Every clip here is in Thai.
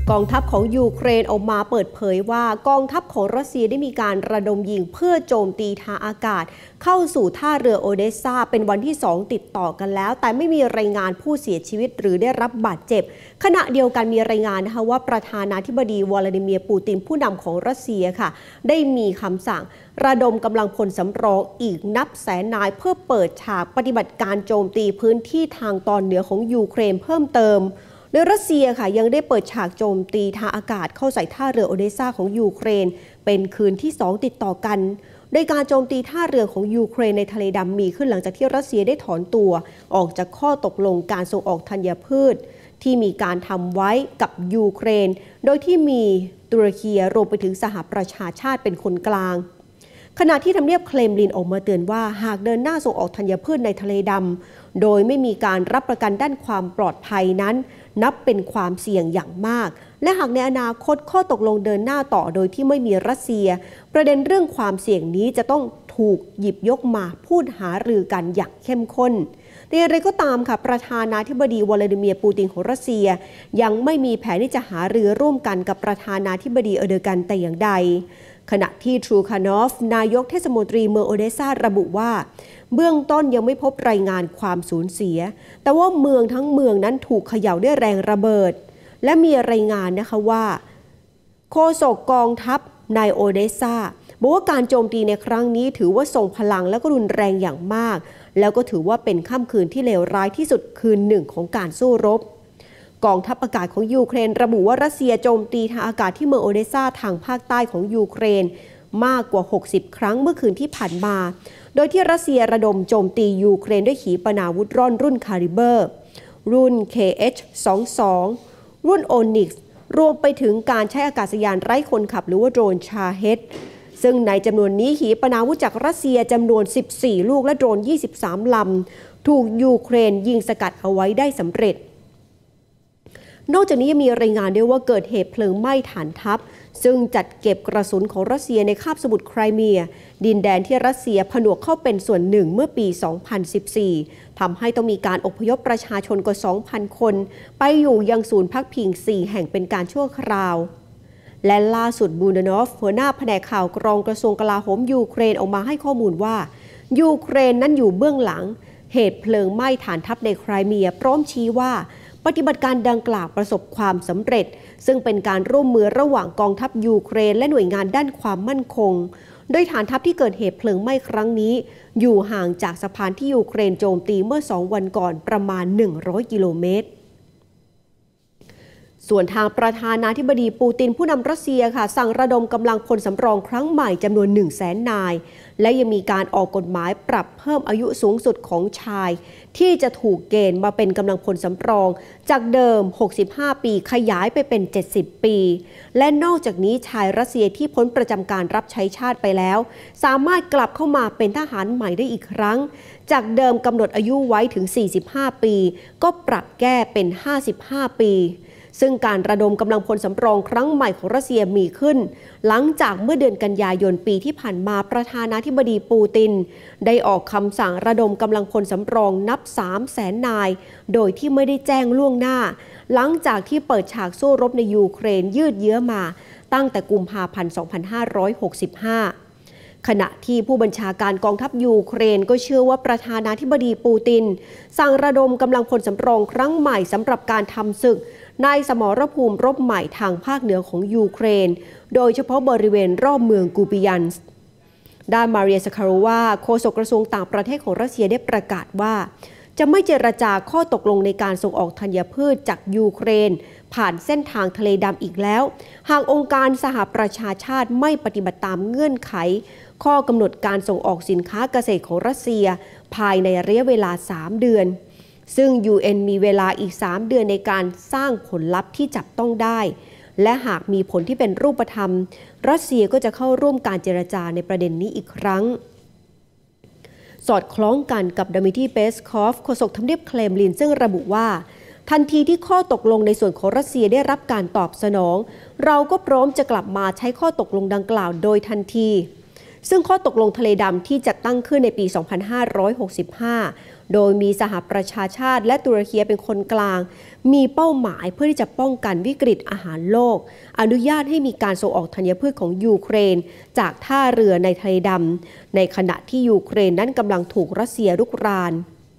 กองทัพของยูเครนออกมาเปิดเผยว่ากองทัพของรัสเซียได้มีการระดมยิงเพื่อโจมตีทางอากาศเข้าสู่ท่าเรือโอเดสซาเป็นวันที่2ติดต่อกันแล้วแต่ไม่มีรายงานผู้เสียชีวิตหรือได้รับบาดเจ็บขณะเดียวกันมีรายงานนะคะว่าประธานาธิบดีวลาดิเมียร์ปูตินผู้นำของรัสเซียค่ะได้มีคำสั่งระดมกำลังพลสำรองอีกนับแสนนายเพื่อเปิดฉากปฏิบัติการโจมตีพื้นที่ทางตอนเหนือของยูเครนเพิ่มเติมโดยรัสเซียค่ะยังได้เปิดฉากโจมตีทางอากาศเข้าใส่ท่าเรือโอเดสซาของยูเครนเป็นคืนที่2ติดต่อกันโดยการโจมตีท่าเรือของยูเครนในทะเลดำมีขึ้นหลังจากที่รัสเซียได้ถอนตัวออกจากข้อตกลงการส่งออกธัญพืชที่มีการทำไว้กับยูเครนโดยที่มีตุรกีรวมไปถึงสหประชาชาติเป็นคนกลางขณะที่ทำเนียบเครมลินออกมาเตือนว่าหากเดินหน้าส่งออกธัญพืชในทะเลดำโดยไม่มีการรับประกันด้านความปลอดภัยนั้นนับเป็นความเสี่ยงอย่างมากและหากในอนาคตข้อตกลงเดินหน้าต่อโดยที่ไม่มีรัสเซียประเด็นเรื่องความเสี่ยงนี้จะต้องถูกหยิบยกมาพูดหารือกันอย่างเข้มข้นแต่อย่างไรก็ตามค่ะประธานาธิบดีวลาดิเมียร์ปูตินของรัสเซียยังไม่มีแผนที่จะหารือร่วมกันกับประธานาธิบดีเออร์โดกันแต่อย่างใดขณะที่ทรูคานอฟนายกเทศมนตรีเมืองโอเดสซาระบุว่าเบื้องต้นยังไม่พบรายงานความสูญเสียแต่ว่าเมืองทั้งเมืองนั้นถูกเขย่าด้วยแรงระเบิดและมีรายงานนะคะว่าโฆษกกองทัพในโอเดสซาบอกว่าการโจมตีในครั้งนี้ถือว่าทรงพลังและก็รุนแรงอย่างมากแล้วก็ถือว่าเป็นค่ำคืนที่เลวร้ายที่สุดคืนหนึ่งของการสู้รบกองทัพอากาศของยูเครนระบุว่ารัสเซียโจมตีทางอากาศที่เมืองโอเดสซาทางภาคใต้ของยูเครนมากกว่า60ครั้งเมื่อคืนที่ผ่านมาโดยที่รัสเซียระดมโจมตียูเครนด้วยขีปนาวุธร่อนรุ่นคาลิเบอร์รุ่น KH-22 รุ่นโอนิกซ์รวมไปถึงการใช้อากาศยานไร้คนขับหรือว่าโดรนชาเฮดซึ่งในจำนวนนี้ขีปนาวุธจากรัสเซียจำนวน14ลูกและโดรน23ลำถูกยูเครนยิงสกัดเอาไว้ได้สำเร็จนอกจากนี้ยังมีรายงานด้วยว่าเกิดเหตุเพลิงไหม้ฐานทัพซึ่งจัดเก็บกระสุนของรัสเซียในคาบสมุทรไครเมียดินแดนที่รัสเซียผนวกเข้าเป็นส่วนหนึ่งเมื่อปี 2014 ทำให้ต้องมีการอพยพประชาชนกว่า 2,000 คนไปอยู่ยังศูนย์พักพิง 4 แห่งเป็นการชั่วคราวและล่าสุดบูดานอฟหัวหน้าแผนกข่าวกรองกระทรวงกลาโหมยูเครนออกมาให้ข้อมูลว่ายูเครนนั้นอยู่เบื้องหลังเหตุเพลิงไหม้ฐานทัพในไครเมียพร้อมชี้ว่าปฏิบัติการดังกล่าวประสบความสำเร็จซึ่งเป็นการร่วมมือระหว่างกองทัพยูเครนและหน่วยงานด้านความมั่นคงโดยฐานทัพที่เกิดเหตุเพลิงไหม้ครั้งนี้อยู่ห่างจากสะพานที่ยูเครนโจมตีเมื่อ2 วันก่อนประมาณ100 กิโลเมตรส่วนทางประธานาธิบดีปูตินผู้นำรัสเซียค่ะสั่งระดมกำลังพลสำรองครั้งใหม่จำนวน 100,000 นายและยังมีการออกกฎหมายปรับเพิ่มอายุสูงสุดของชายที่จะถูกเกณฑ์มาเป็นกำลังพลสำรองจากเดิม65 ปีขยายไปเป็น70 ปีและนอกจากนี้ชายรัสเซียที่พ้นประจำการรับใช้ชาติไปแล้วสามารถกลับเข้ามาเป็นทหารใหม่ได้อีกครั้งจากเดิมกำหนดอายุไว้ถึง45 ปีก็ปรับแก้เป็น55 ปีซึ่งการระดมกำลังพลสำรองครั้งใหม่ของรัสเซียมีขึ้นหลังจากเมื่อเดือนกันยายนปีที่ผ่านมาประธานาธิบดีปูตินได้ออกคำสั่งระดมกำลังพลสำรองนับ 300,000 นายโดยที่ไม่ได้แจ้งล่วงหน้าหลังจากที่เปิดฉากสู้รบในยูเครนยืดเยื้อมาตั้งแต่กุมภาพันธ์ 2565ขณะที่ผู้บัญชาการกองทัพยูเครนก็เชื่อว่าประธานาธิบดีปูตินสั่งระดมกำลังพลสำรองครั้งใหม่สำหรับการทำศึกในสมรภูมิรบใหม่ทางภาคเหนือของยูเครนโดยเฉพาะบริเวณรอบเมืองกูปิยันส์ด้านมาเรียสคาโรวาโฆษกกระทรวงต่างประเทศของรัสเซียได้ประกาศว่าจะไม่เจรจาข้อตกลงในการส่งออกธัญพืชจากยูเครนผ่านเส้นทางทะเลดำอีกแล้วหากองค์การสหประชาชาติไม่ปฏิบัติตามเงื่อนไขข้อกำหนดการส่งออกสินค้าเกษตรของรัสเซียภายในระยะเวลา3 เดือนซึ่ง UN มีเวลาอีก3 เดือนในการสร้างผลลัพธ์ที่จับต้องได้และหากมีผลที่เป็นรูปธรรมรัสเซียก็จะเข้าร่วมการเจรจาในประเด็นนี้อีกครั้งสอดคล้องกันกับดมิทรี เปสคอฟโฆษกทำเนียบเครมลินซึ่งระบุว่าทันทีที่ข้อตกลงในส่วนของรัสเซียได้รับการตอบสนองเราก็พร้อมจะกลับมาใช้ข้อตกลงดังกล่าวโดยทันทีซึ่งข้อตกลงทะเลดำที่จัดตั้งขึ้นในปี 2565 โดยมีสหประชาชาติและตุรกีเป็นคนกลางมีเป้าหมายเพื่อที่จะป้องกันวิกฤตอาหารโลกอนุญาตให้มีการส่งออกธัญพืชของยูเครนจากท่าเรือในทะเลดำในขณะที่ยูเครนนั้นกำลังถูกรัสเซียรุกราน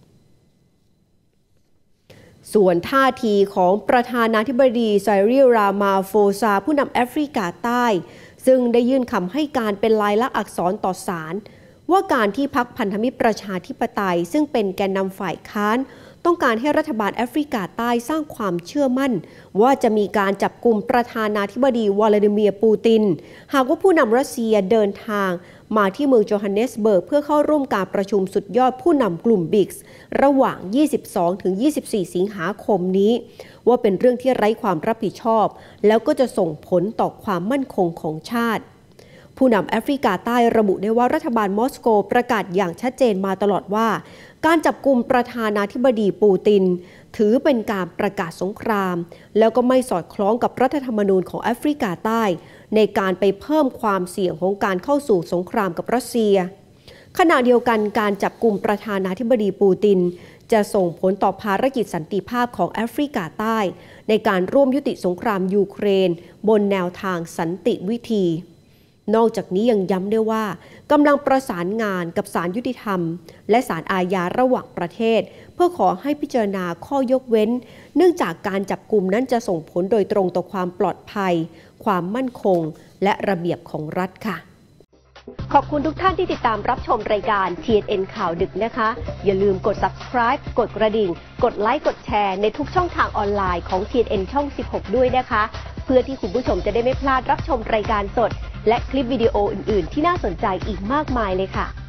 ส่วนท่าทีของประธานาธิบดีไซริล รามาโฟซาผู้นำแอฟริกาใต้ซึ่งได้ยื่นคำให้การเป็นลายลักษณ์อักษรต่อศาลว่าการที่พรรคพันธมิตรประชาธิปไตยซึ่งเป็นแกนนำฝ่ายค้านต้องการให้รัฐบาลแอฟริกาใต้สร้างความเชื่อมั่นว่าจะมีการจับกุมประธานาธิบดีวลาดิเมียร์ปูตินหากว่าผู้นำรัสเซียเดินทางมาที่เมืองโจฮันเนสเบิร์กเพื่อเข้าร่วมการประชุมสุดยอดผู้นำกลุ่มบิกส์ระหว่าง 22-24 สิงหาคมนี้ว่าเป็นเรื่องที่ไร้ความรับผิดชอบแล้วก็จะส่งผลต่อความมั่นคงของชาติผู้นำแอฟริกาใต้ระบุได้ว่ารัฐบาลมอสโกประกาศอย่างชัดเจนมาตลอดว่าการจับกุมประธานาธิบดีปูตินถือเป็นการประกาศสงครามแล้วก็ไม่สอดคล้องกับรัฐธรรมนูญของแอฟริกาใต้ในการไปเพิ่มความเสี่ยงของการเข้าสู่สงครามกับรัสเซียขณะเดียวกันการจับกุมประธานาธิบดีปูตินจะส่งผลต่อภารกิจสันติภาพของแอฟริกาใต้ในการร่วมยุติสงครามยูเครนบนแนวทางสันติวิธีนอกจากนี้ยังย้ำด้วยว่ากำลังประสานงานกับศาลยุติธรรมและศาลอาญาระหว่างประเทศเพื่อขอให้พิจารณาข้อยกเว้นเนื่องจากการจับกุมนั้นจะส่งผลโดยตรงต่อความปลอดภัยความมั่นคงและระเบียบของรัฐค่ะขอบคุณทุกท่านที่ติดตามรับชมรายการ TNN ข่าวดึกนะคะอย่าลืมกด subscribe กดกระดิ่งกดไลค์กดแชร์ในทุกช่องทางออนไลน์ของ TNN ช่อง 16 ด้วยนะคะเพื่อที่คุณผู้ชมจะได้ไม่พลาดรับชมรายการสดและคลิปวิดีโออื่นๆที่น่าสนใจอีกมากมายเลยค่ะ